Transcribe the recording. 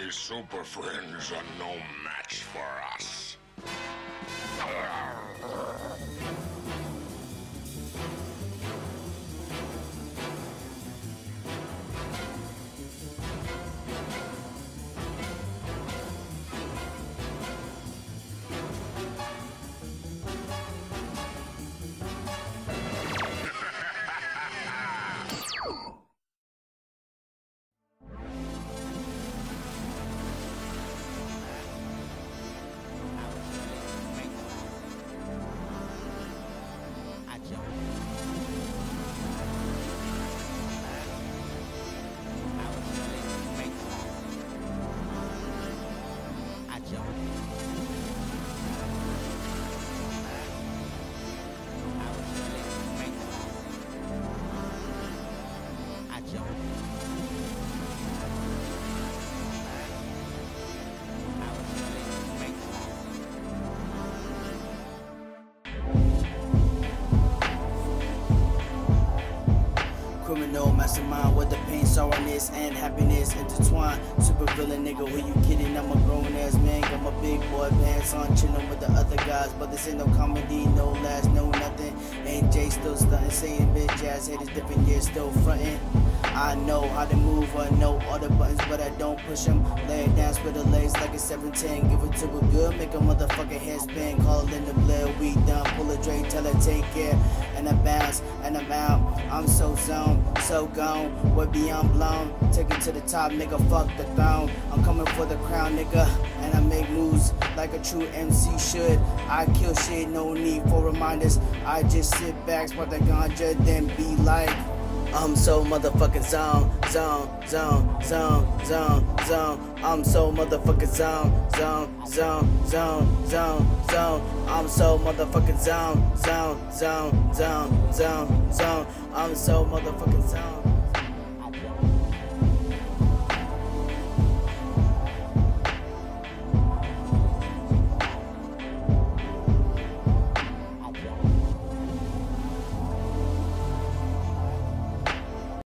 These super friends are no match for us. Criminal mastermind with the pain, sorrowness, and happiness intertwined. Super villain nigga, who you kidding? I'm a grown ass man, got my big boy pants on, chillin' with the other guys. But this ain't no comedy, no laughs, no nothing. Ain't Jay still stuntin', saying bitch ass haters different years, still frontin'. I know how to move, I know all the buttons, but I don't push them. Lay it down, split the legs like a 710. Give it to a good, make a motherfucking head spin. Call in the blade, we done. Pull a Dre, tell her take care. And I bounce, and I'm out. I'm so zoned, so gone. Way beyond blown. Take it to the top, nigga, fuck the throne. I'm coming for the crown, nigga. And I make moves like a true MC should. I kill shit, no need for reminders. I just sit back, spot the ganja, then be like, I'm so motherfucking zone. I'm so motherfucking zone. I'm so motherfucking zone. I'm so motherfucking zone.